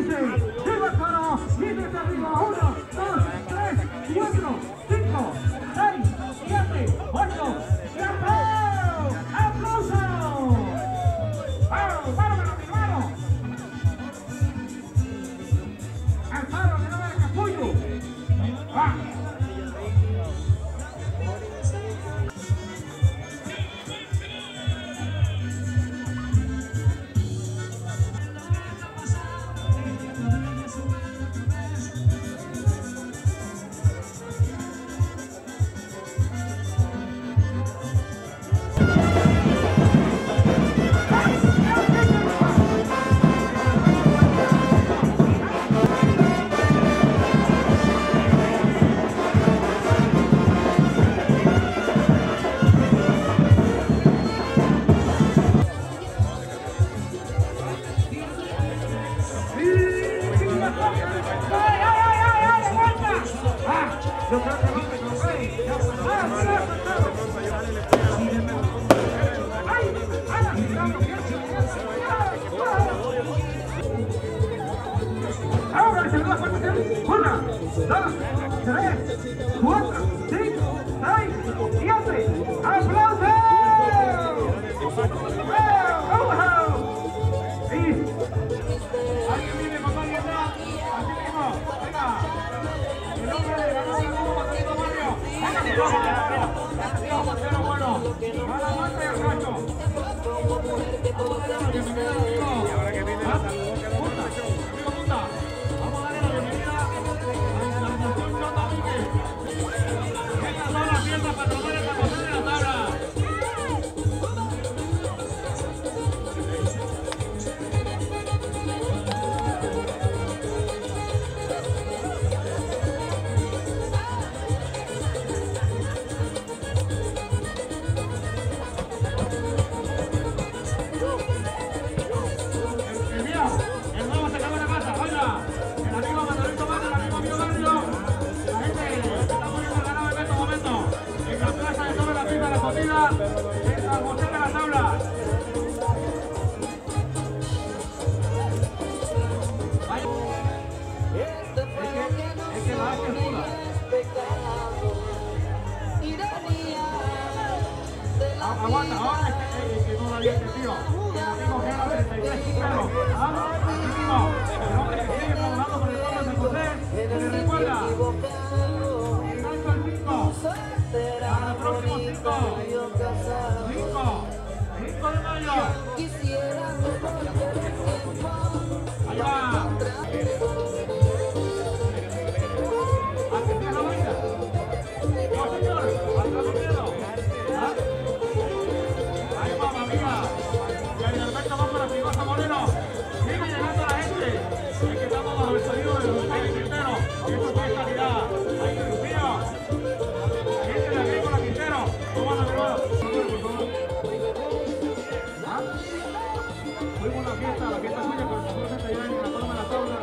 dice, ¡viva el coro! ¡Y desde arriba! 1, 2, 3, 4, 5, 6, 7, 8, ¡y aplausos! ¡Aplausos! ¡Vamos, vamos, mi hermano! ¡Al paro que no me capullo! ¡Va! Yo creo que ahora se me da fuerte. 1, 2, 3, 4, 5, 6, 7. ¡Aplausos! ¿Alguien viene con alguien más? Así mismo. Venga. El hombre de la novia como Matadito Mario. Venga, que vamos a hacer lo bueno. A la muerte del cacho. Vamos a darle la bienvenida al amigo. Y ahora que viene la saludo, amigo Punta. Vamos a darle la bienvenida a la organización Chota Pique. Estas son las fiestas patronales para ponerle la tabla. Aguanta, ahora es que no la había entendido. Tengo que era 33 pero el hombre que sigue trabajando por el pueblo de San José, se le recuerda. El gancho al 5. Para los próximos 5. 5 de mayo. Ahí va. Fuimos a la fiesta suya, pero nosotros se llevan en la toma de la tabla.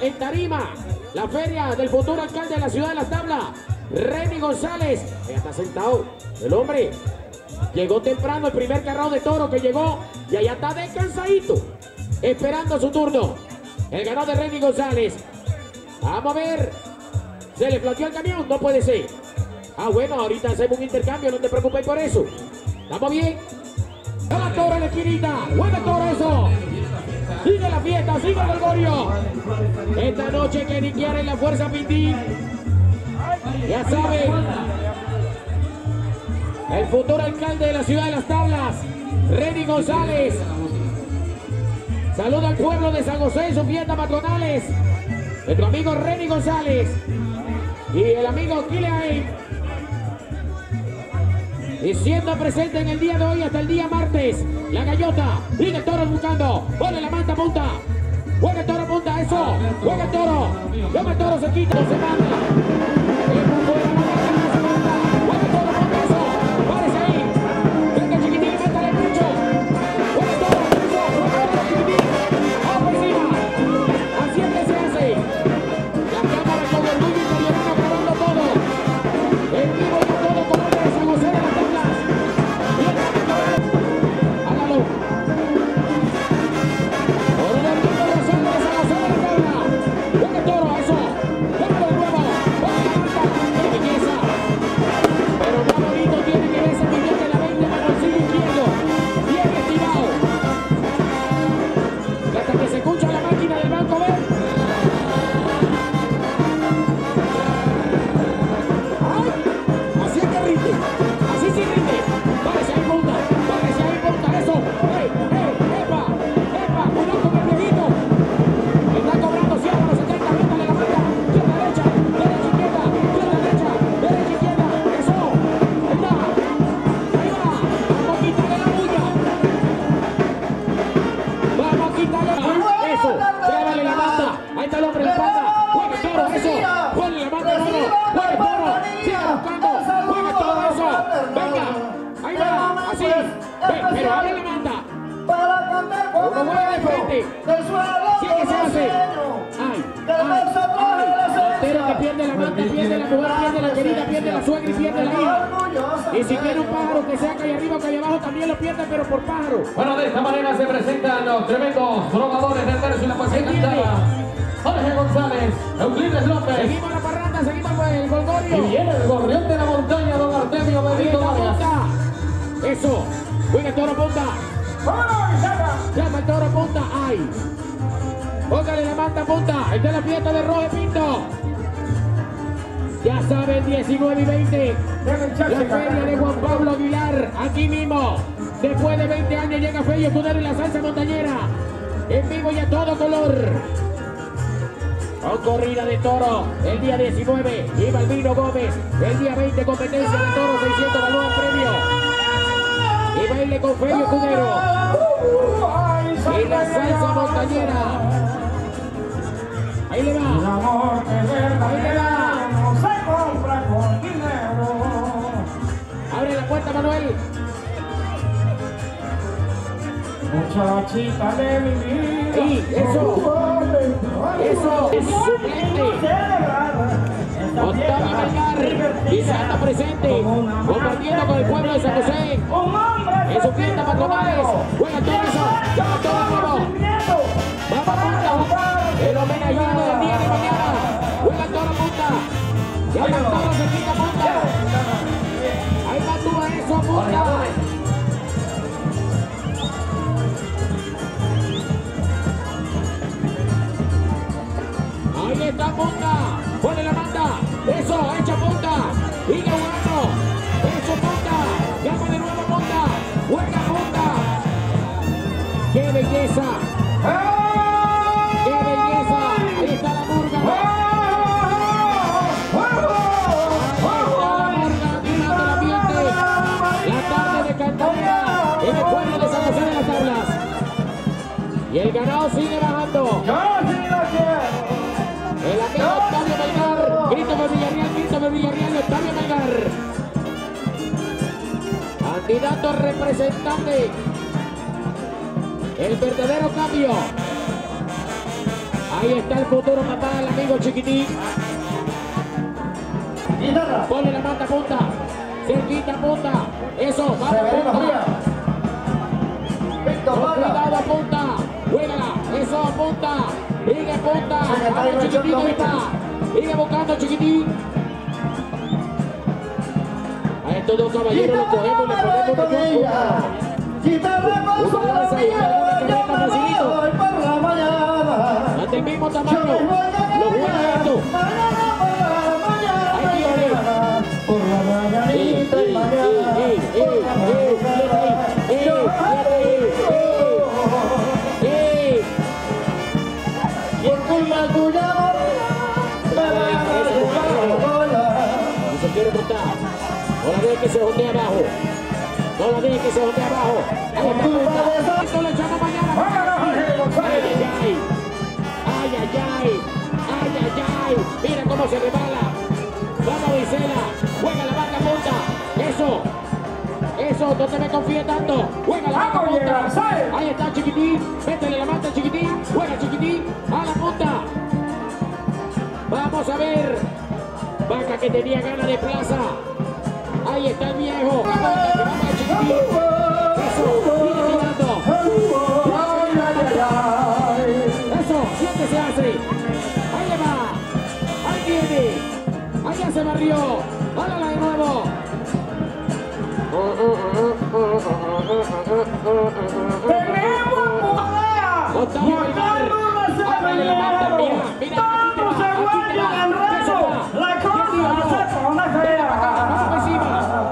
en tarima la feria del futuro alcalde de la ciudad de Las Tablas, Reni González. Ya está sentado el hombre. Llegó temprano el primer carrao de toro que llegó y allá está descansadito, esperando su turno. El ganador de Reni González. Vamos a ver. ¿Se le flaqueó el camión? No puede ser. Ah, bueno, ahorita hacemos un intercambio, no te preocupes por eso. ¿Estamos bien? ¡Hola, toro en la esquinita! ¡Buena toro eso! ¡Sigue la fiesta! ¡Sigue el Golgorio! Esta noche que ni quiere la Fuerza Pitín. Ya saben, el futuro alcalde de la ciudad de Las Tablas, Reni González. Saluda al pueblo de San José en sus fiestas patronales. Nuestro amigo Reni González y el amigo Kileay. Y siendo presente en el día de hoy hasta el día martes, la gaviota, sigue el toro buscando, pone la manta punta, juega el toro punta, eso, juega el toro, toma el toro, se quita, se manda, juega el toro punta, eso, párese ahí, venga chiquitín, métale el pecho, juega el toro, eso, juega el toro chiquitín, vamos encima, así es que se hace, la cámara con orgullo italiano grabando todo, en vivo y a todo color de San José de Las Tablas. Hágalo. Por el equipo de San José de Las Tablas. Juega el toro, eso. Juega de nuevo. Juega la marca. ¡Qué belleza! Pero más bonito tiene que verse mi bien de la 20 en el bolsillo izquierdo. Bien estimado. Y hasta que se escucha la máquina del banco, ¿ven? ¡Ay! Así es que rinde. Así sí rinde. Párese ahí punta. Párese ahí punta. Eso. ¡Ey! ¡Ey! ¡Epa! ¡Epa! ¡Cuidado con el viejito! Está cobrando 100 por los 70. Métale la manga. Izquierda, derecha. Derecha, izquierda. Izquierda, derecha. Derecha, izquierda. Eso. Ahí está. Ahí va. Vamos a quitarle la bulla. Vamos a quitarle la bulla. Eso. Grábale la manta. Ahí está el hombre en la espalda. Juega el toro. Eso. Ponle la manta, hermano. Juega el toro. Sigue buscando. Juega el toro. Eso. Venga. Ahí va. Así. Ven, pero abre la manta. Uno juega de frente. Sí que se hace. Ay, ay, ay. Pero que pierde la manta, pierde la mujer, pierde la querida, pierde la suegra y pierde la hija. Y si quiere un pájaro que sea calle arriba o calle abajo, también lo pierde, pero por pájaro. Bueno, de esta manera se presentan los tremendos robadores del tercio y la poesía cantada. Jorge González, Euclides López. Seguimos la parranda, seguimos el Golgorio. Y viene el gorrión de la montaña, don Artemio Benito Vargas. Eso, juega el toro punta. Llama el toro punta. Ay. Póngale la manta punta. Ahí está la fiesta de Roge Pinto. Ya saben, 19 y 20. La feria de Juan Pablo Aguilar. Aquí mismo. Después de 20 años llega Fello Escudero y la salsa montañera. En vivo y a todo color. Con corrida de toro. El día 19. Y Balbino Gómez. El día 20 competencia de toro. 600 valor premio. Y baile con Fello Escudero. Y la salsa montañera. Ahí le va. Ahí le va. Abre la puerta, Manuel. Muchachita de mi vida. Y eso. Eso es suplente. Octavio Melgar. Y se anda presente. Compartiendo con el pueblo de San José. En sus fiestas patronales. Juega todo eso. Llama todo el mundo. Vamos punta. El homenajeado del día de mañana. Juega todo punta. Llama todo cerquita punta. Ahí va tú a eso punta. Ahí está punta. Pone la manta. Eso, echa punta. Sigue jugando. Eso punta. Llama de nuevo punta. Juega punta. ¡Qué belleza! ¡Qué belleza! Ahí está la murga. Ahí está la murga animando el ambiente. La tarde de Cantabria en el pueblo de San José de Las Tablas. Y el ganado sigue bajando. El amigo Octavio Melgar. Christopher Villarreal, Octavio Melgar. Candidato representante. El verdadero cambio. Ahí está el futuro papá, el amigo Chiquitín. Ponle la manta punta. Cerquita punta. Eso, vamos Severino punta. Frías. Víctor Con Vargas. cuidado punta. Juégala. Eso, punta. Sigue punta. Secretario Vamos Chiquitín John ahorita. Sigue buscando Chiquitín. A estos dos caballeros los cogemos y le ponemos una punta. Una lanza y una carreta facilito. Ante el mismo tamaño. Lo juega esto. Ahí viene. Por la mañanita y por culpa tuya me van a llevar la bola. Y se quiere montar. No la deje que se jondee abajo. No la deje que se jondee abajo. Ahí está punta. Esto le echamos mañana. Ay, ay, ay. Ay, ay, ay. Ay, ay, ay. Mira cómo se rebala. Vamos, Vicela. Juega la vaca punta. Eso. Eso, no te me confíes tanto. Juega la vaca punta. Ahí está Chiquitín. Métele la manta Chiquitín. Juega Chiquitín. A la punta. Vamos a ver. Vaca que tenía ganas de plaza. Ahí está el viejo. Vamos a Chiquitín. Eso, sigue tirando. Eso, siempre se hace. Ahí le va. Ahí viene. Allá se barrió. Hálala de nuevo. Octavio Vergara. Ábrele la manta. Mira, mira. Aquí te va. Aquí te va. Eso va. ¿Quién dijo yo? Ven para acá. Vamos por encima.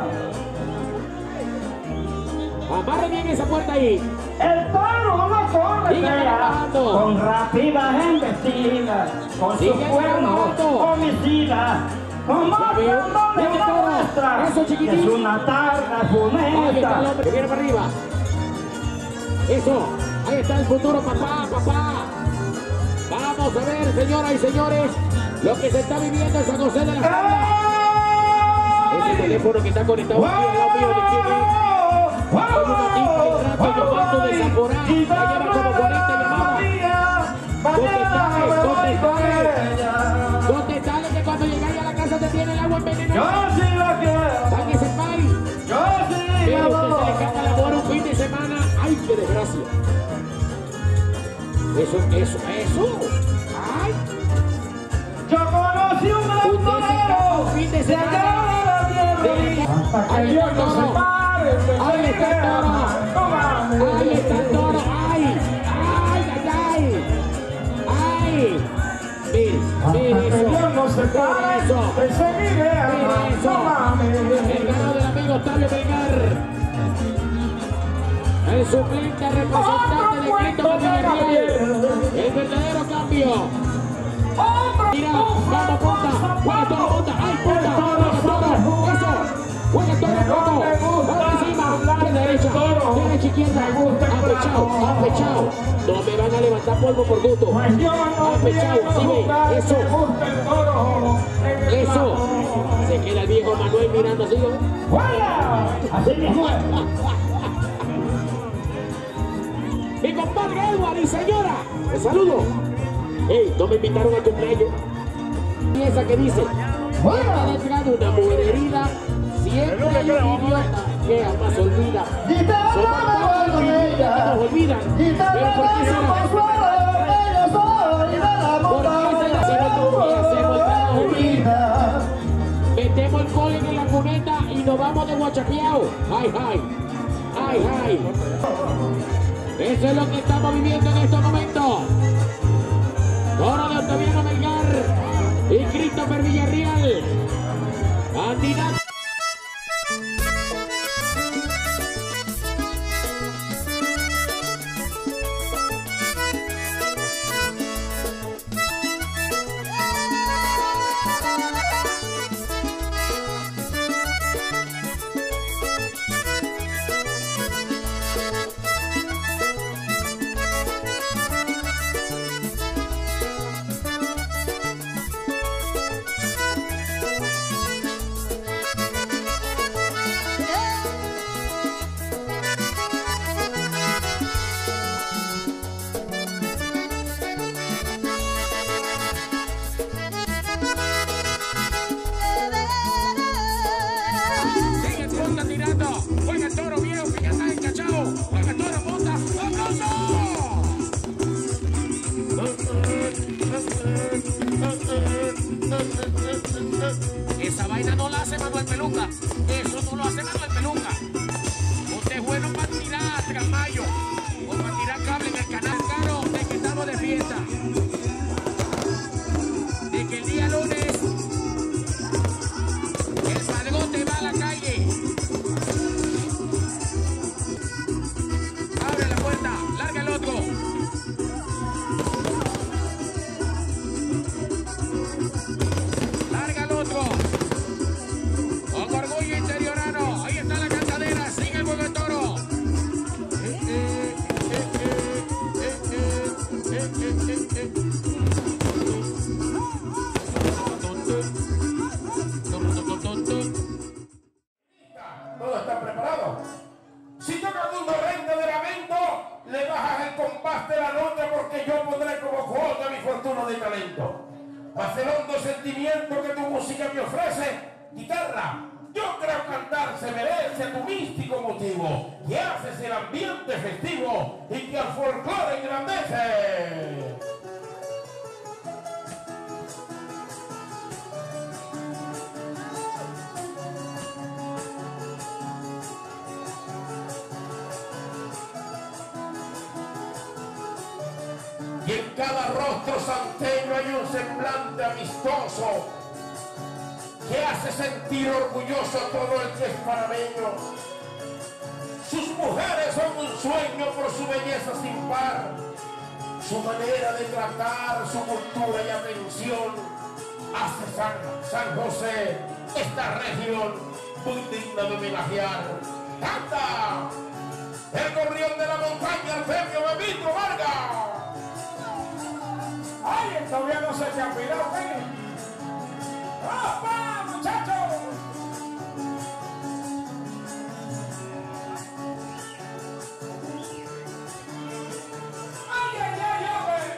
Amarre bien esa puerta ahí. El toro no corre, Sigue trabajando. con rápidas embestidas, con su Sigue cuerno trabajando. homicida, como veo. cuando Sigue una toro. muestra, Eso, Chiquitín. es una tarde Ahí está el funesta. hombre que viene para arriba. Eso. Ahí está el futuro papá, papá. Vamos a ver, señoras y señores, lo que se está viviendo en San José de las Tablas. Ese teléfono que está conectado aquí al lado mío de quién es. Hay una tipa y rato llamando de Zamorá. Ya lleva como 40 llamadas. Contestale que cuando llegáis a la casa te tiene el agua Yo envenenada. sí lo quiero, Sáquese el país. yo sí Pero lo usted se le escapa la bola un fin de semana. ¡Ay, qué desgracia! Eso. ¡Ay! Yo conocí un gran Usted se escapa un fin de de allá semana. de la tierra. Hasta que Ahí Dios está el nos toro. separe, Ahí está el toro. no mames. Ahí está el toro. ¡Ay! ¡Ay, ay, ay! ¡Ay! Mire Hasta que eso. Dios nos separe, Mire eso. te seguiré Mire amando, eso. no mames. El ganador del amigo Octavio Vergara. El suplente representante de Cristo Villarreal. El verdadero cambio. Mira, vamos punta. Juega todo punta. ¡Ay, punta! Juega todo. Eso. Juega todo punto. Vamos encima. De derecha. Derecha izquierda. Apechado. Apechado. No me van a levantar polvo por gusto. Pues yo no Apechado. quiero Sigue. jugar, Eso. me gusta el toro en el Eso. plato. Se queda el viejo Manuel mirando así. ¿no? ¡Juega! Así mismo es. Mi compadre Edward y señora, te saludo. Ey, no me invitaron al cumpleaños. Y esa que dice, está detrás de una mujer herida, siempre hay un idiota que jamás olvida. Y te vas Somos a todos los con idiotas que ella. nos olvidan. Y te Pero ¿por qué vas será? a consuelo, ella soy de la ¿Por qué será si nosotros hacemos el trabajo bien? vida. Metemos el polen en la cuneta y nos vamos de guachapeado. Ay, ay. Ay, ay. Eso es lo que estamos viviendo en estos momentos. Toro de Octaviano Vergara y Christopher Villarreal. Candidato. esa no la hace Manuel Peluca. Eso no lo hace Manuel Peluca. Usted es bueno para tirar tramayo o para tirar cable en el canal. Claro, de que estamos de fiesta. De que el día lunes el padrote va a la calle. Abre la puerta, larga el otro. Larga el otro. Con orgullo interiorano. Ahí está la cantadera. Sigue el juego de toro. Todo está preparado. Si toca un torrente de lamento, le bajas el compás de la nota porque yo pondré como cuota mi fortuna de talento. Más el hondo sentimiento que tu música me ofrece, guitarra, yo creo cantar se merece tu místico motivo, que haces el ambiente festivo y que al folclore engrandece. Y en cada rostro santeño hay un semblante amistoso que hace sentir orgulloso a todo el que es panameño. Sus mujeres son un sueño por su belleza sin par, su manera de tratar, su cultura y atención hace San José, esta región, muy digna de homenajear. ¡Canta! El gorrión de la montaña, el premio Bebito Vargas. ¡Ay, todavía no se te ha olvidado, Penny! ¡Opa, muchachos! ¡Ay, ay, ay, hombre!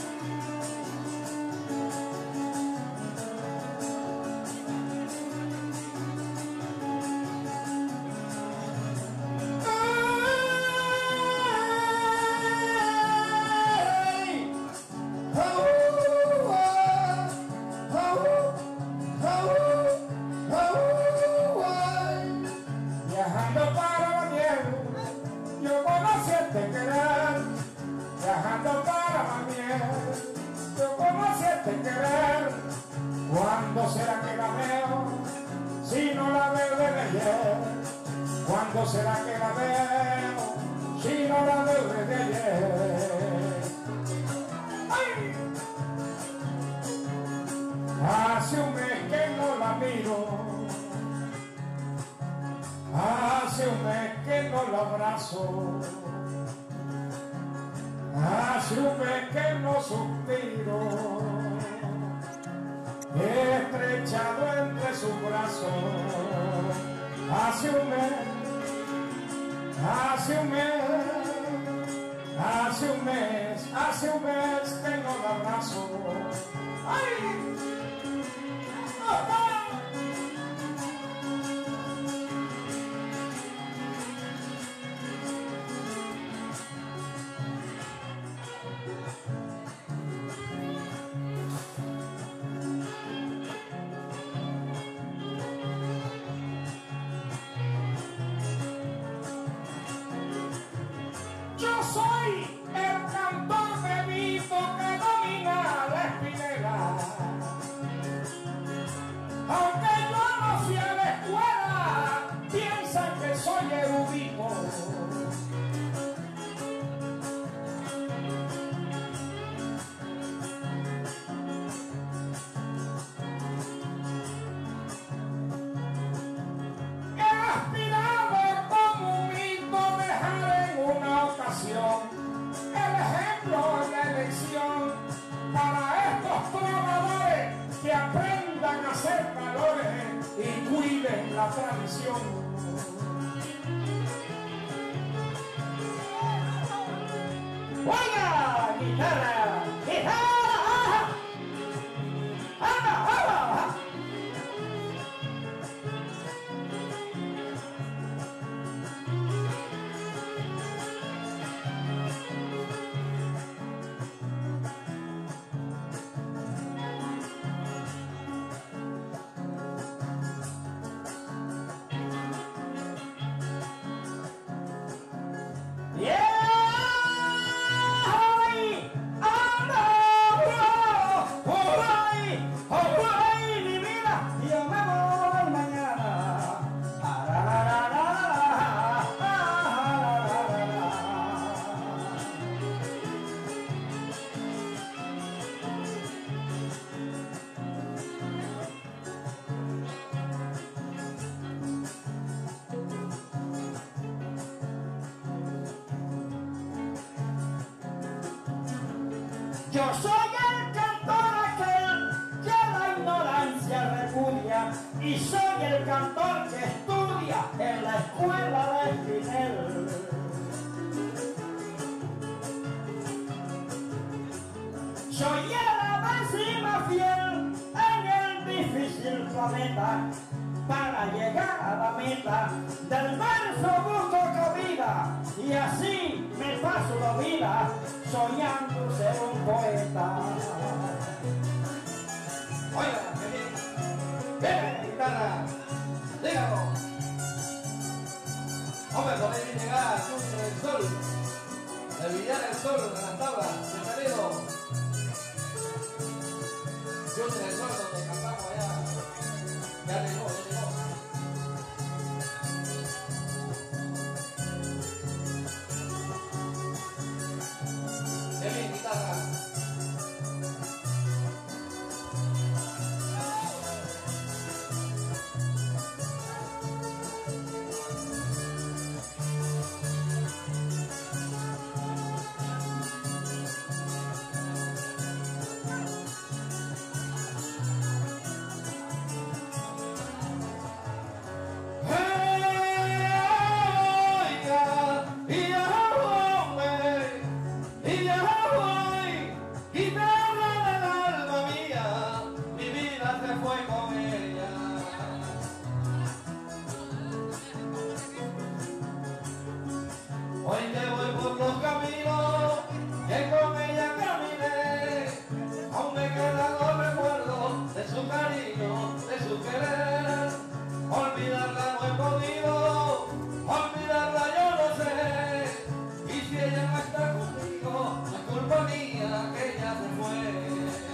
Viajando para Bamiel, yo conocí este querer. Viajando para Bamiel, yo conocí este querer. ¿Cuándo será que la veo? Si no la veo desde ayer. ¿Cuándo será que la veo? Si no la veo desde ayer. ¡Ay! Hace un mes que no la miro. Hace un mes que no lo abrazo, hace un mes que no suspiro, estrechado entre sus brazos. Hace un mes, hace un mes, hace un mes, hace un mes que no lo abrazo. ¡Ay! ¡Oh! Yo soy el cantor bebito que domina la espinera. Aunque yo no fui a la escuela, piensan que soy erudito. He aspirado como un mito dejar en una ocasión el ejemplo en la elección para estos trovadores que aprendan a hacer valores y cuiden la tradición. ¡Oiga! ¡Guitarra! ¡Guitarra! ¡Anda, anda! Yo soy el cantor aquel que la ignorancia repudia y soy el cantor que estudia en la escuela de Espinel. Soy el encima fiel en el difícil planeta. Para llegar a la meta del verso busco cabida y así me paso la vida soñando ser un poeta. Oiga, que viene guitarra, dígalo. Hombre, por ahí llegar el sol, el billar del sol de las tablas, bienvenido. Yo en el sol donde cantamos allá, ya llegó, ya llegó. Qué bien, guitarra. Hoy que voy por los caminos que con ella caminé, aún me quedan los recuerdos de su cariño, de su querer. Olvidarla no he podido, olvidarla yo no sé, y si ella no está conmigo, no es culpa mía que ella se fue.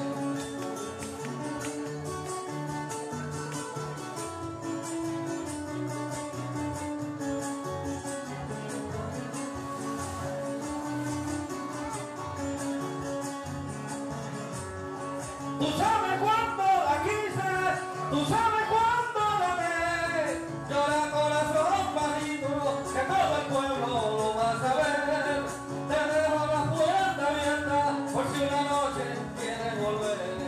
Tú sabes cuándo la quise, tú sabes cuándo la amé. Llora corazón bajito, que todo el pueblo lo va a saber. Te dejo la puerta abierta por si una noche quieres volver.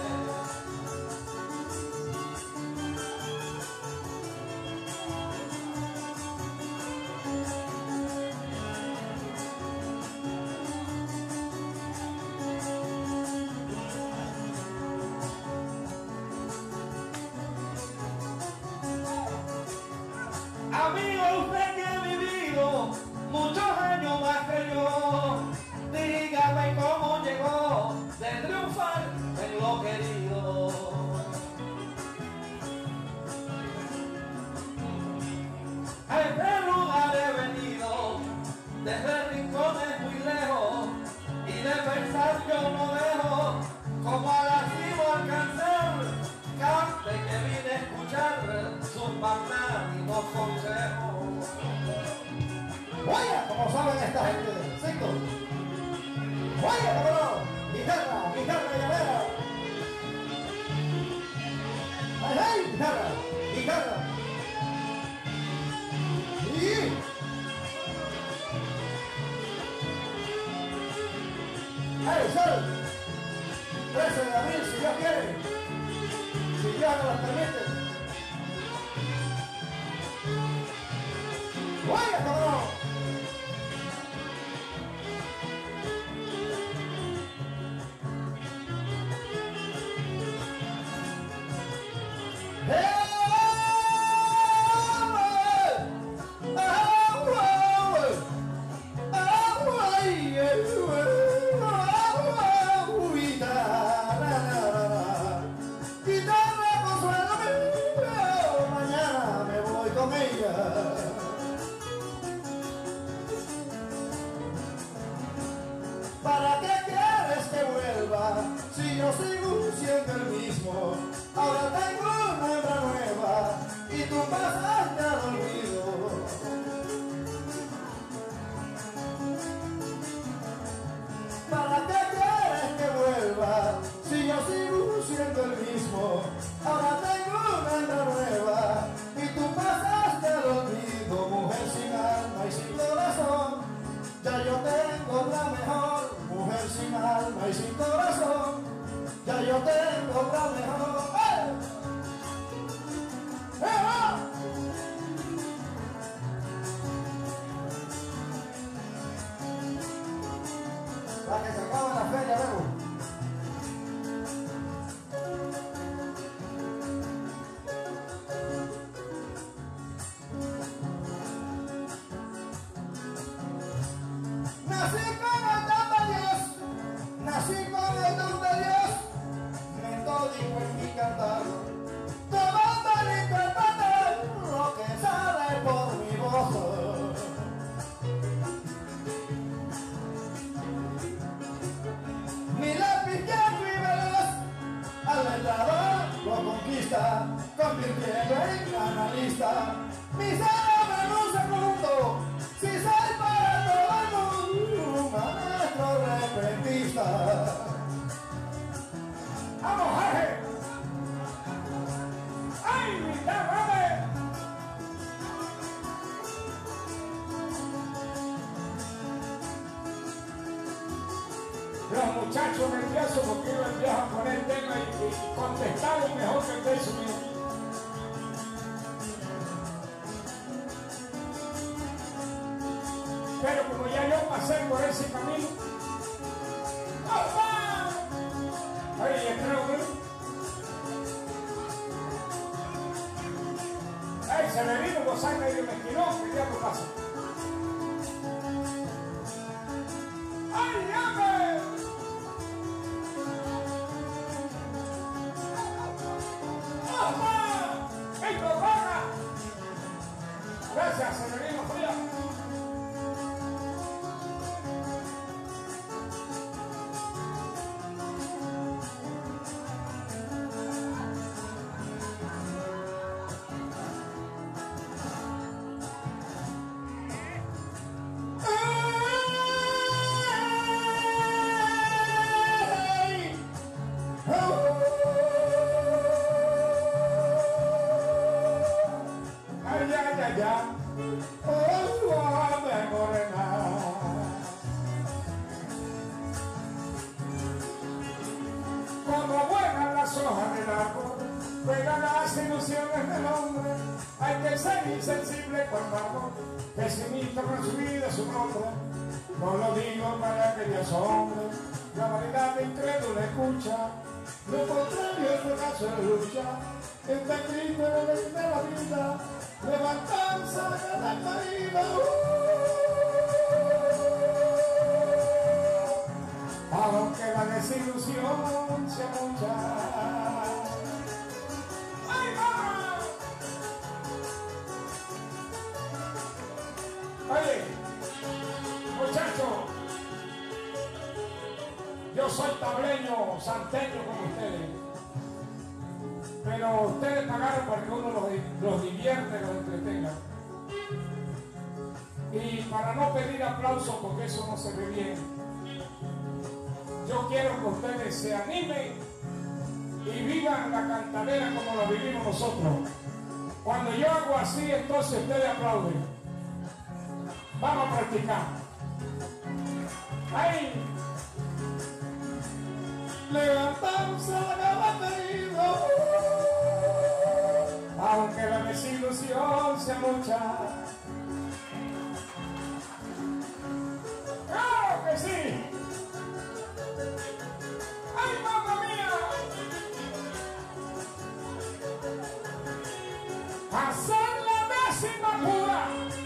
Amigo, usted que ha vivido muchos años más que yo, dígame cómo llegó de triunfar en lo querido. A este lugar he venido, desde rincones muy lejos, y de pensar yo no dejo, como a la cima alcanzar. Cante que vine a escuchar sus magnánicos consejos. Oiga, como saben esta gente del sector. Oiga, cómo no, guitarra, guitarra llanera. ¡Ay, ay! Guitarra, guitarra. Y... ¡ay, sol! 13 de abril, si Dios quiere. Si Dios nos lo permite. ¡Oiga, cómo no! ¿Para qué quieres que vuelva si yo sigo siendo el mismo? Ahora tengo una hembra nueva y tú pasaste al olvido. ¿Para qué quieres que vuelva si yo sigo siendo el mismo? Ahora tengo una hembra nueva y tú pasaste al olvido. Mujer sin alma y sin corazón, ya yo tengo la mejor. Mujer sin alma y sin corazón. hasta que se acabe la feria, Bebo. Nací con el don de Dios, nací con el don de Dios, metódico en mi cantar, tomando el interpretar lo que sale por mi voz. Mi lápiz que fui veloz, al letrado lo conquista, convirtiendo en analista. Mi cerebro en un segundo, si soy para todo el mundo, un maestro repentista. ¡Vamos, Jorge! ¡Ay, mi madre! Los muchachos nerviosos porque iba el viejo a poner tema y contestaron mejor que el de eso mismo. Pero como ya yo pasé por ese camino, ¡opa! Oye, creo que ¡ay, se me vino gozar medio mezquinón! ¿Qué diablo pasa? ¡Ay, hombre! ¡Opa! ¡Ey, papá! Gracias, se me vino fría. Como vuelan las hojas del árbol, juegan las ilusiones del hombre. Hay que ser insensible cuando amor, pesimista con su vida, su nombre. No lo digo para que te asombre, la vanidad incrédula escucha. Lo contrario es fracaso de lucha, está triste de la vida, levantarse de la caída. Aunque la desilusión sea mucha. ¡Ay, mamá! Oye, muchachos, yo soy tableño, santeño como ustedes, pero ustedes pagaron para que uno los divierte, los entretenga. Y para no pedir aplausos, porque eso no se ve bien, yo quiero que ustedes se animen y vivan la cantalera como la vivimos nosotros. Cuando yo hago así, entonces ustedes aplauden. Vamos a practicar. ¡Ahí! Levantamos la cama querido, aunque la desilusión sea mucha. ¡Claro que sí! ¡Ay, mamá mía! Hacer la décima pura.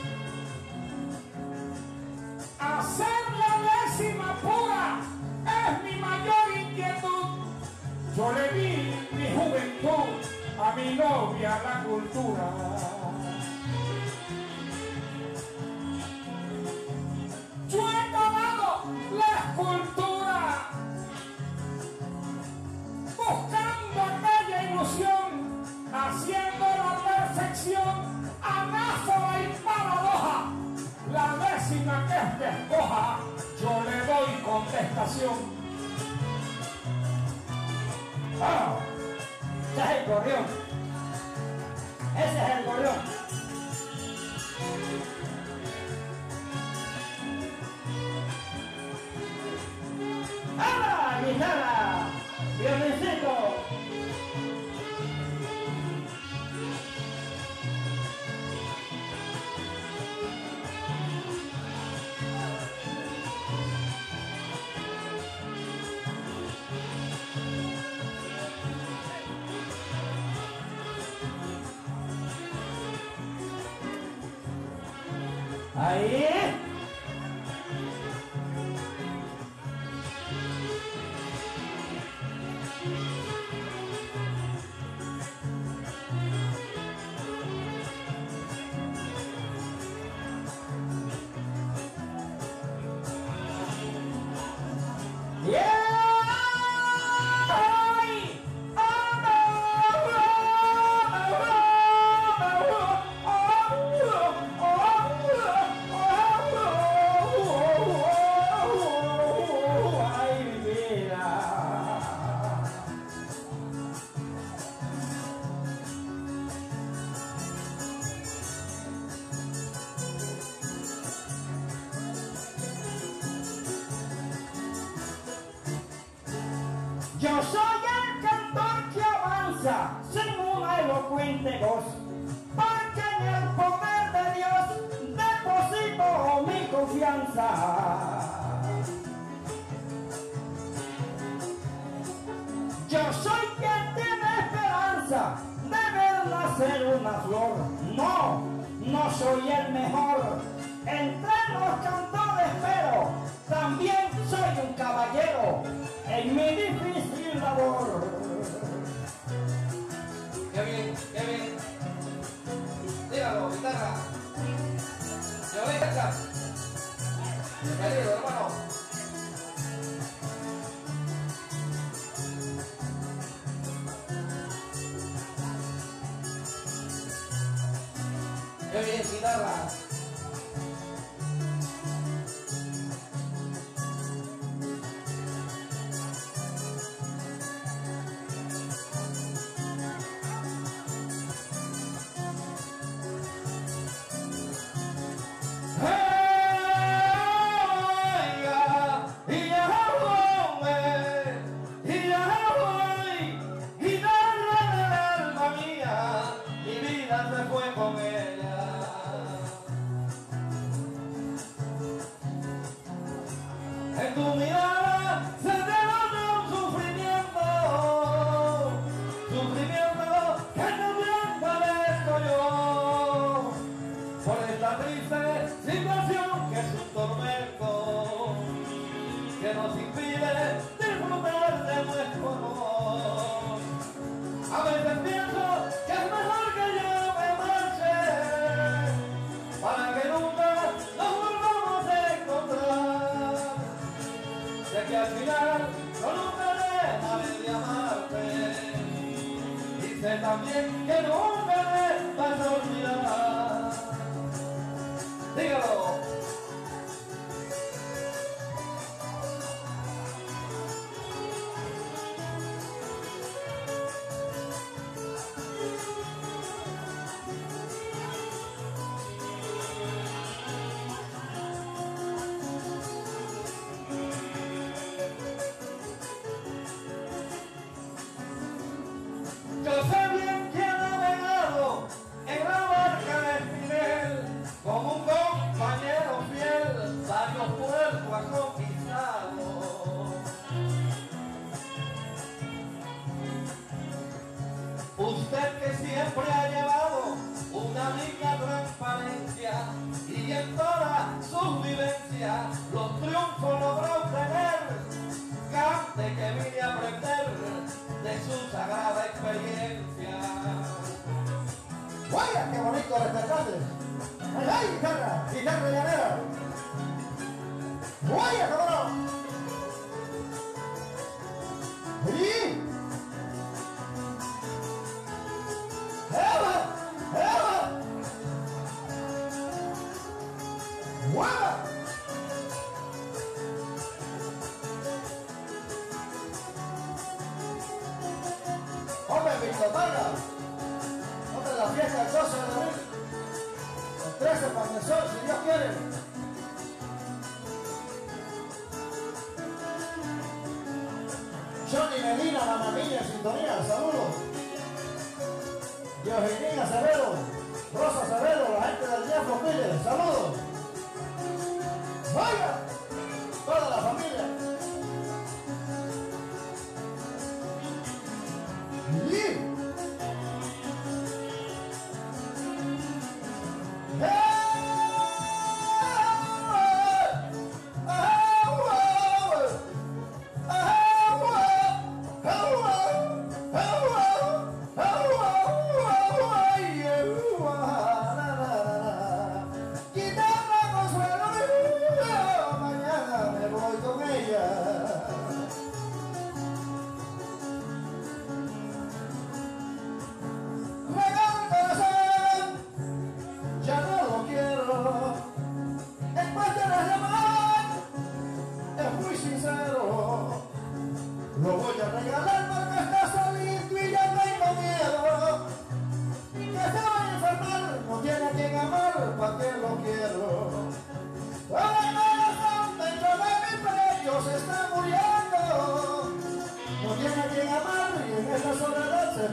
Hacer la décima pura es mi mayor inquietud. Yo le di mi juventud a mi novia la cultura. Yo he tomado la escultura, buscando aquella ilusión, haciendo la perfección, anáfora y paradoja. La décima que es que escoja, yo le doy contestación. ¡Ah! Ese es el gorrión. Ese es el gorrión. ¡Hala, guitarra! ¡Violincito! Ahí. Yo soy el cantor que avanza sin una elocuente voz, porque en el poder de Dios deposito mi confianza. Yo soy quien tiene esperanza de ver nacer una flor. No, no soy el mejor entre los cantores, pero también soy un caballero en mi difícil labor. Qué bien, qué bien. Dígalo, guitarra. Yo voy a cantar. Querido hermano. Qué bien, guitarra. En tu mirada se denota un sufrimiento, sufrimiento que también padezco yo, por esta triste situación que es un tormento, que nos impide disfrutar de nuestro amor. A veces pienso que es mejor que yo me marche, para que nunca nos volvamos a encontrar. Sé que al final no nunca dejaré de amarte, y sé también que nunca me vas a olvidar. Dígalo. Yo sé bien que he navegado en la barca de Espinel, como un compañero fiel, varios puertos ha conquistado. Usted que siempre ha llevado una rica transparencia y en todas sus vivencias los triunfos logró obtener, cante que vine a aprender de su sagrada experiencia. ¡Vaya, qué bonito este cante! ¡Ay, guitarra! ¡Guitarra llanera! ¡Vaya, cabrón! ¡Sí! ¡Eva! ¡Eva! ¡Guapa! ¡Hombre, Víctor Vargas! ¡Hombre, la fiesta del 12 de abril! El 13 para el sol, si Dios quiere. Johnny Medina, Mamá Mía, en sintonía, saludos. Diosgenina Acevedo, Rosa Acevedo, la gente del Diablo Pile, saludos. ¡Vaya! Toda la familia. ¡Sí! ¡Hey!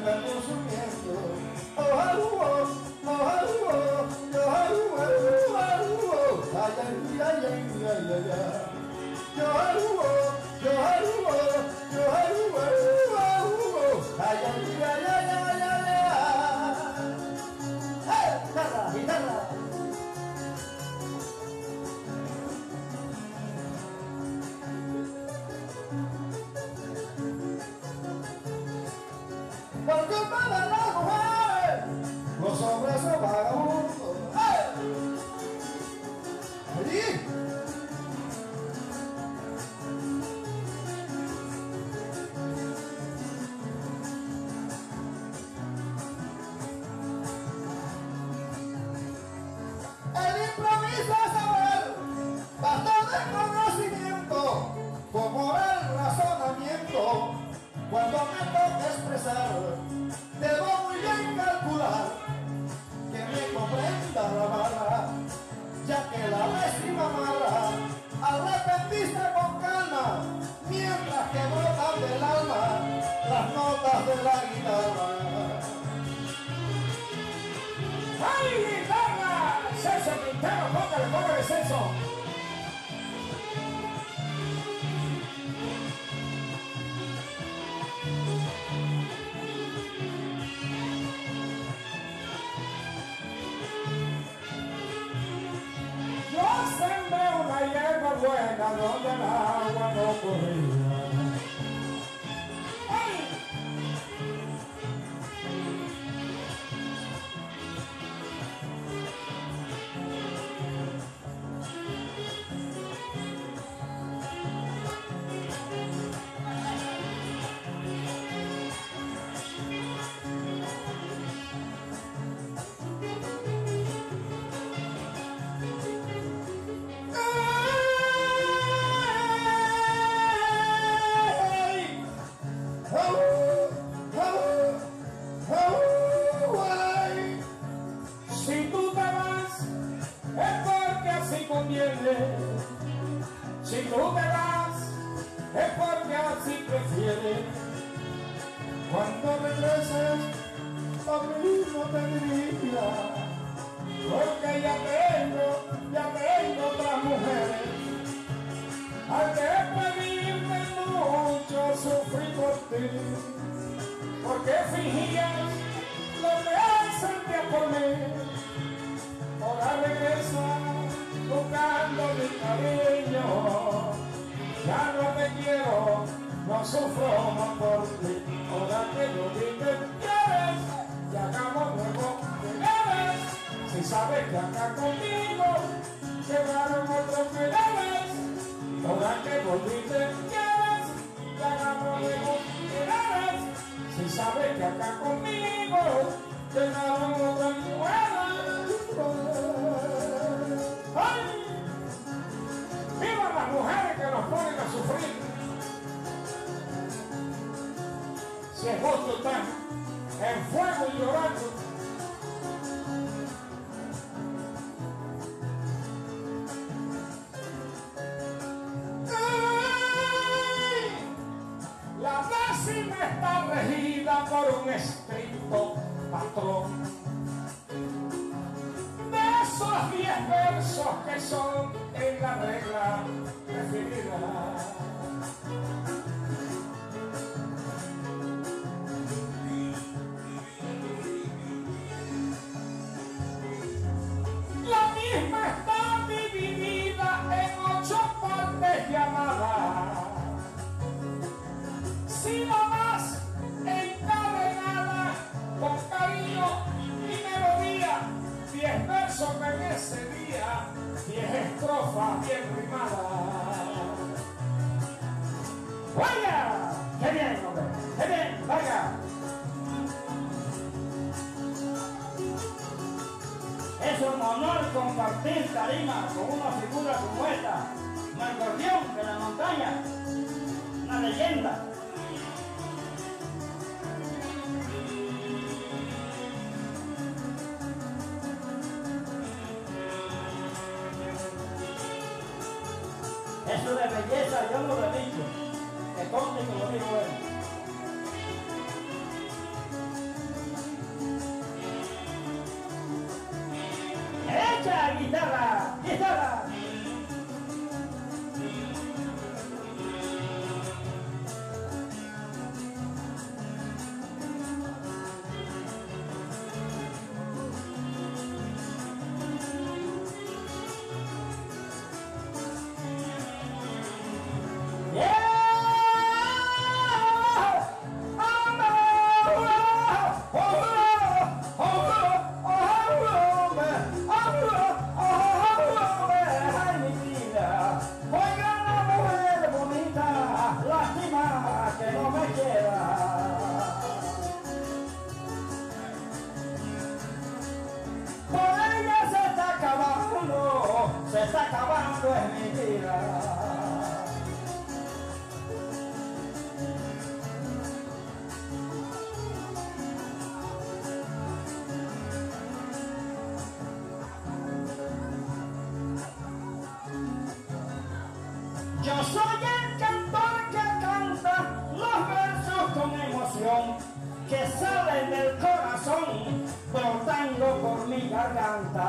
Por culpa de las mujeres, los hombres son vagabundos. ¡Allí! El improviso es saber, bastante conocimiento, como el razonamiento. Cuando me toca expresar, debo muy bien calcular que me comprenda la barra, ya que la lástima amarra, arrepentiste con calma, mientras que brotan del alma las notas de la guitarra. ¡Ay, guitarra! Celso Quintero, póngale Celso. Yo sembré una hierba buena donde el agua no corría. ¡Ay! Si tú te vas, es porque así conviene. Si tú te vas, es porque así prefieres. Cuando regreses, a mí no te diría, Porque ya tengo otras mujeres. Al despedirme mucho sufrí por ti. Porque fingías lo que sentías por mí. Ahora regresa buscando mi cariño. Ya no te quiero, no sufro más por ti. Ahora que lo dices, quieres, y hagamos luego que debes. Si sabes que acá conmigo llegaron otros que debes. Ahora que volviste, quieres, y hagamos luego que debes. Si sabes que acá conmigo llegaron otras mujeres. ¡Ay! ¡Viva las mujeres que nos ponen a sufrir! Si es justo están en fuego y llorando. ¡Ay! La décima está regida por un estricto patrón. De esos 10 versos que son en la regla definida. La misma está dividida en 8 partes llamadas. Si no más encadenada con cariño y melodía, 10 versos en ese día, 10 estrofas bien rimadas. ¡Vaya! ¡Qué bien, hombre! ¡Qué bien! ¡Vaya! es un honor compartir tarima con una figura como esta, Marcordión de la montaña, una leyenda. Eso de belleza yo no lo he dicho, que conste que lo digo él. Echa guitarra, guitarra. Se está acabando en mi vida. Yo soy el cantor que canta los versos con emoción que salen del corazón brotando por mi garganta.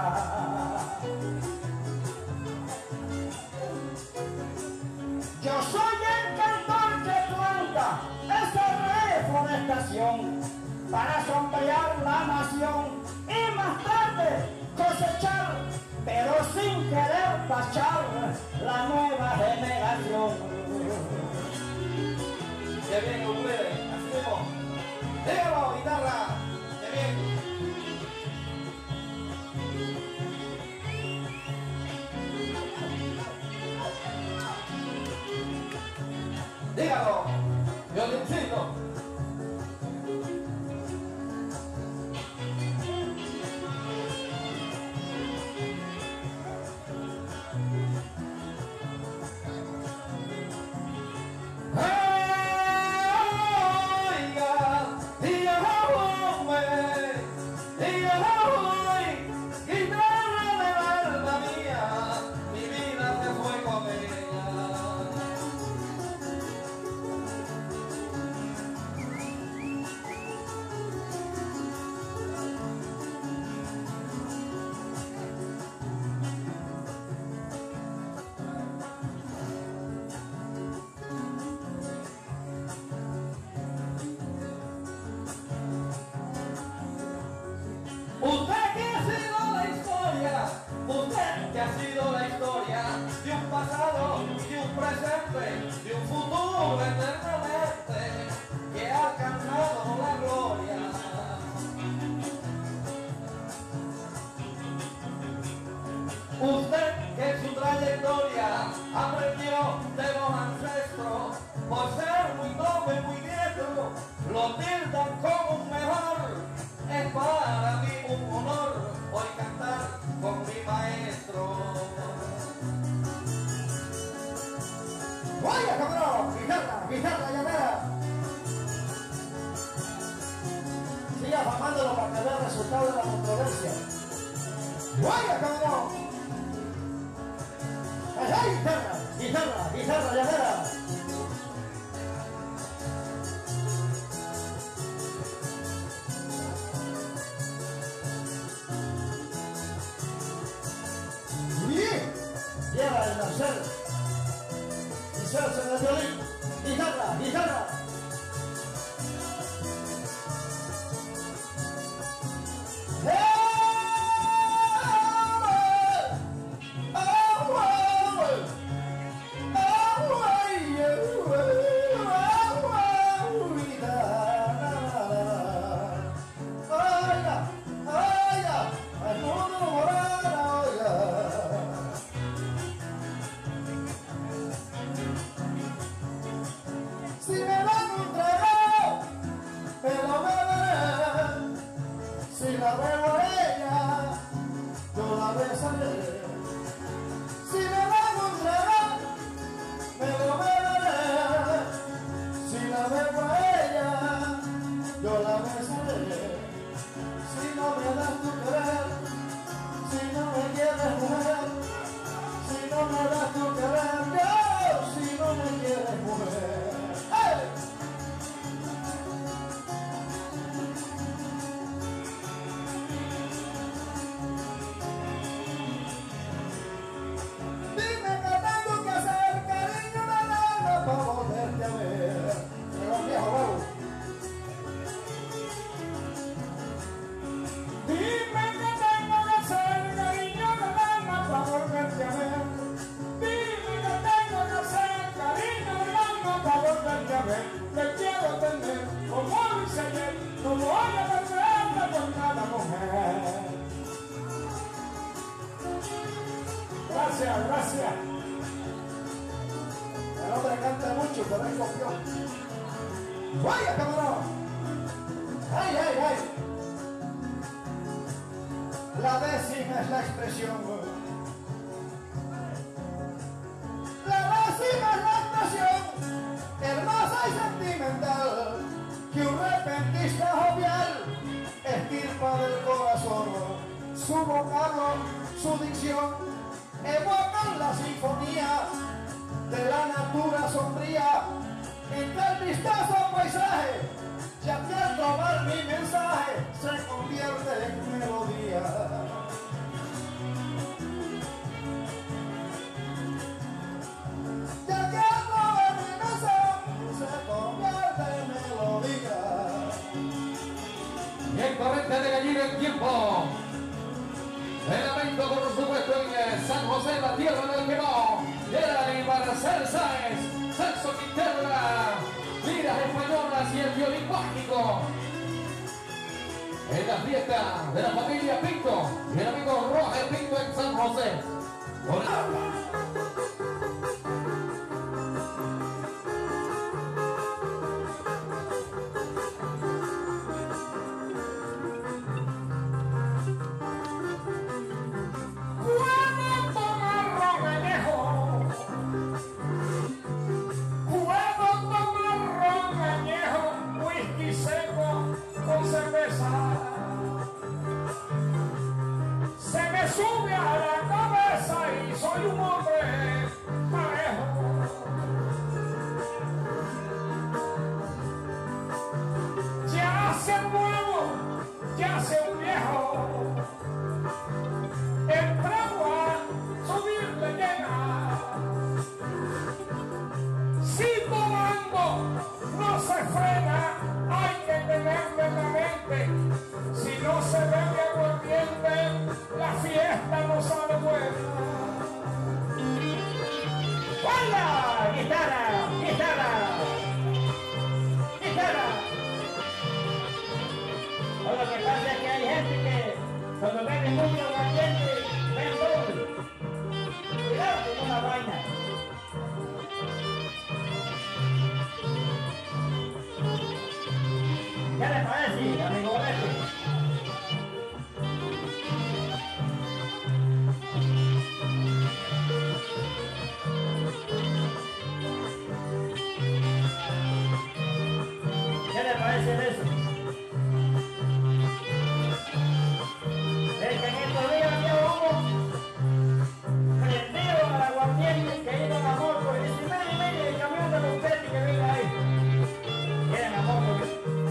Yo soy el cantor que planta esa reforestación para sombrear la nación y más tarde cosechar, pero sin querer tachar la nueva generación. ¡Qué bien, ustedes! ¡Así mismo! ¡Dígalo, guitarra! ¡Qué bien! Dígalo, violincito. Usted que ha sido la historia, usted que ha sido la historia de un pasado, de un presente, de un futuro eternamente que ha alcanzado la gloria. Usted que en su trayectoria aprendió de los ancestros, por ser muy noble, muy diestro, lo tildan como un mejor. Es para mí un honor hoy cantar con mi maestro. ¡Vaya, cabrón! ¡Guitarra, guitarra, llamera! Sigue afamándolo para que vea el resultado de la controversia. ¡Vaya, cabrón! ¡Ay, guitarra, guitarra, guitarra, llamera! Lleva el Marcel y Celso en el violín, guitarra, guitarra. Si me la encontraré, pero me veré. Si la veo a ella, yo la besaré. Si me la encontraré, pero me veré. Si la veo a ella, yo la besaré. Si no me das tu querer, si no me quieres mujer, si no me das tu querer, yo, si no me quieres mujer. Gracias, gracias. El hombre canta mucho, pero él copió. ¡Vaya, cabrón! ¡Ay, ay, ay! La décima es la expresión. La décima es la expresión hermosa y sentimental que un repentista jovial estirpa del corazón. Su vocablo, su dicción evocan la sinfonía de la natura sombría entre el vistoso paisaje, ya que al tomar mi mensaje se convierte en melodía. Ya que al tomar mi mensaje se convierte en melodía. Y el corriente de gallina en tiempo. El evento, por supuesto, en San José, la tierra del quemón. Gerald y Marcel Sáenz, Celso Quintero, liras españolas y el violín mágico. En la fiesta de la familia Pinto y el amigo Roger Pinto en San José. Se me sube a la cabeza y soy un hombre parejo. Ya sea un nuevo, ya sea un viejo, el trago a subir le llega. Si tomando no se frena, hay que tenerlo en la mente. Si no se bebe aguardiente, la fiesta no sale buena. ¡Hola! ¡Guitarra! ¡Guitarra! ¡Guitarra! O lo que pasa es que hay gente que cuando bebe mucho aguardiente, ven doble. Cuidado con una vaina. ¿Qué le parece, amigo Boleto? ¿Qué le parece eso? Es que en estos días había uno prendido al aguardiente que iba a la moto y dice, mire, el camión de los Petty que viene ahí. Era la moto.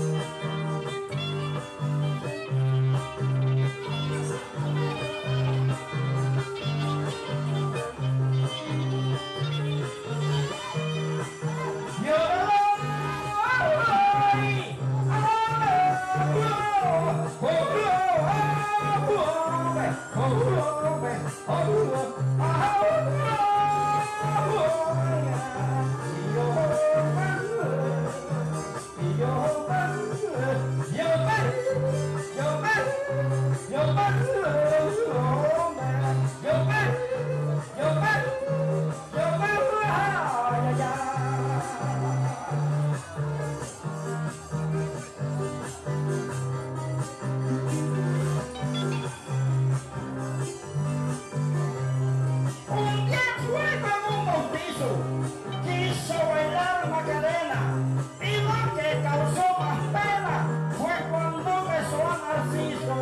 Quiso bailar Macarena y lo que causó más pena fue cuando besó a Narciso.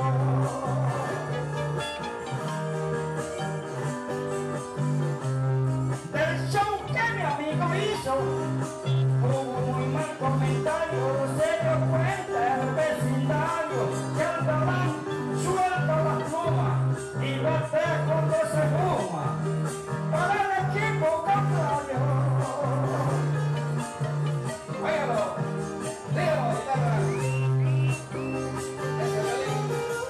Del show que mi amigo hizo hubo muy mal comentario, se dio cuenta el vecindario que el galán suelta la pluma y batea cuando se fuma para el equipo contrario. Óigalo, dígalo, guitarra. Ese violín.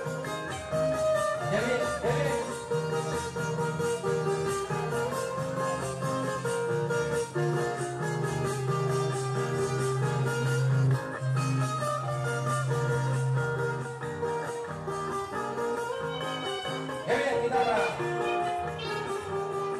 Ya bien, ya bien. Qué bien, guitarra.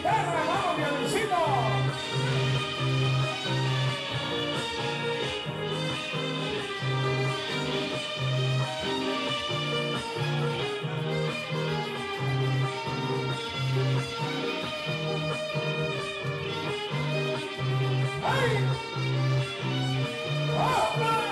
Quintana, vamos, Dionisito. ¡Ay! ¡Opa!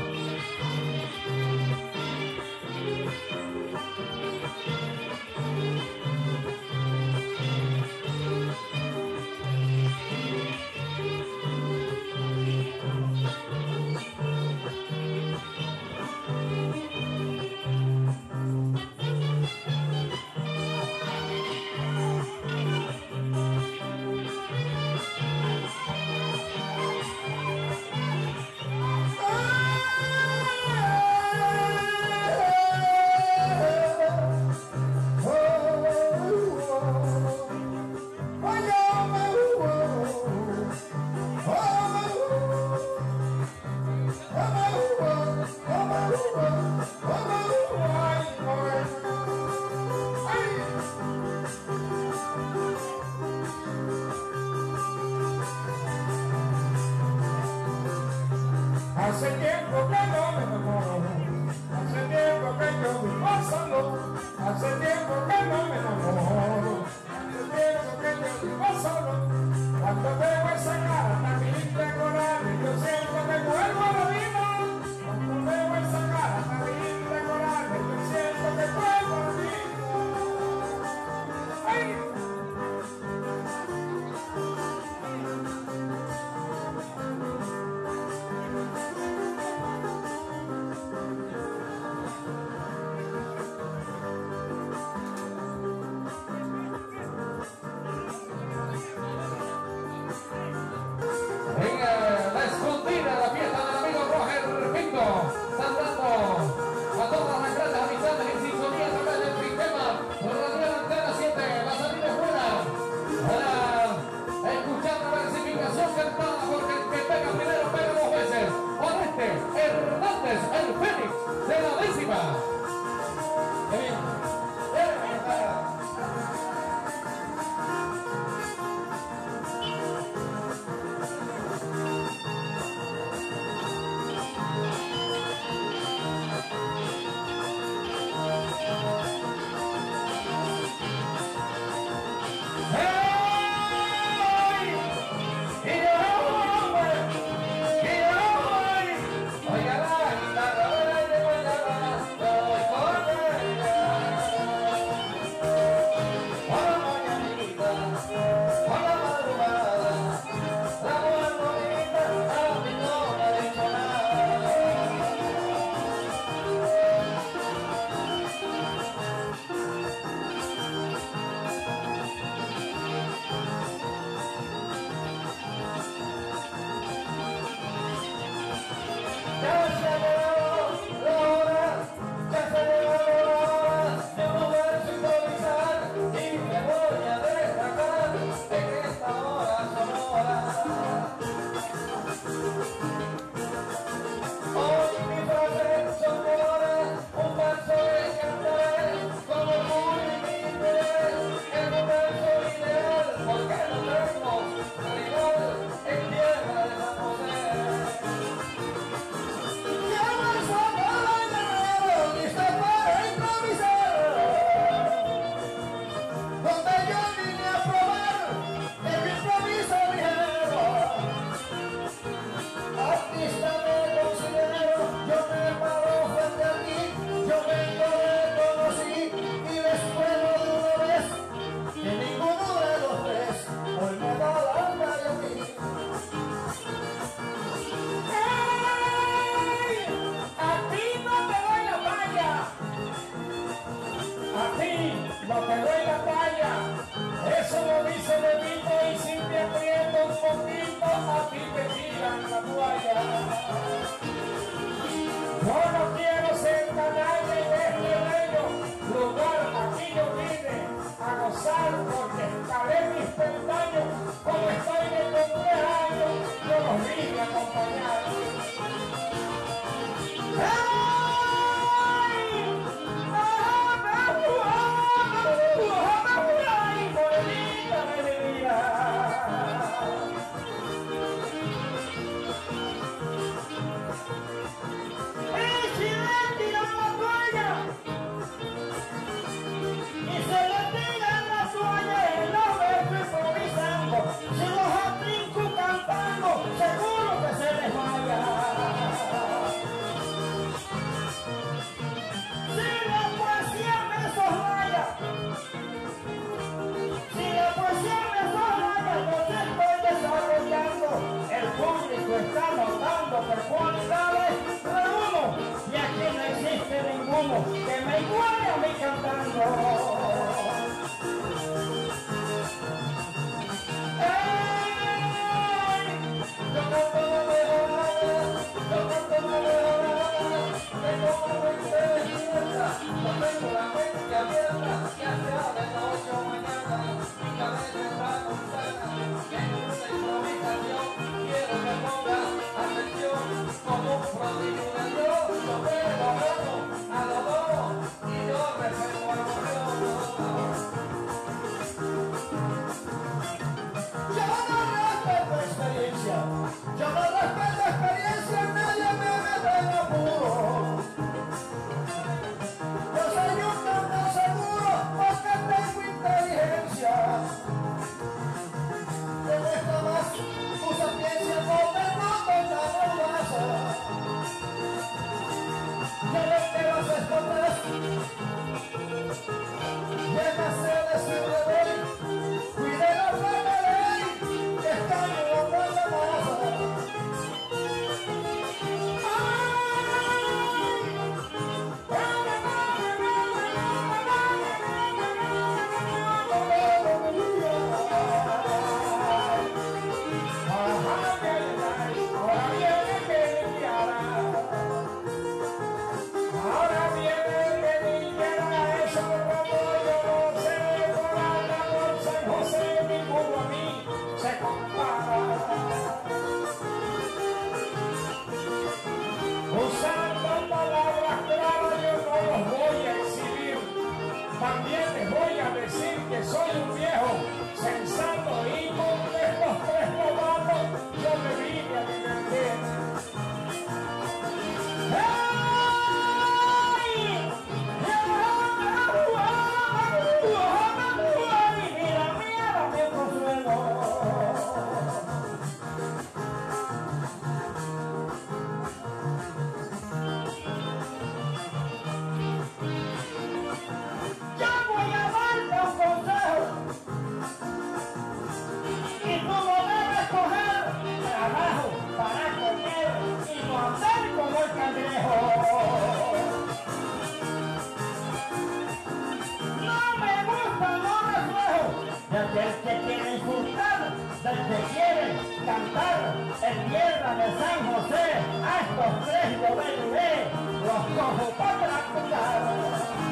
Hace tiempo que no me enamoro, hace tiempo que yo vivo solo, hace tiempo que no me enamoro, hace tiempo que yo vivo solo. Cuando veo esa cara tan linda de coral, yo siento que vuelvo a la vida. Cuando veo esa cara tan linda de coral, yo siento que vuelvo a la vida. ¡Ay! La escondida, la fiesta del amigo Roger Pinto, saludando a todas las grandes amistades en sintonía a través del sistema Radial Antena 7, la salida es buena para escuchar la versificación cantada, porque el que pega primero pega dos veces. Oreste Hernández, el Fénix de la décima. No te doy la talla, eso lo dice Benito, y si te aprieto un poquito, a ti te tiran la toalla. Yo no quiero ser canalla y de este bello lugar, aquí yo vine a gozar porque escalé mis peldaños, como estoy de cumpleaños, yo los vine a acompañar. a decir que soy un viejo sensato y con estos tres novatos yo me vine a divertir. Del que quiere insultar, del que quiere cantar en tierra de San José, a estos tres yo vendré, los cojo para practicar.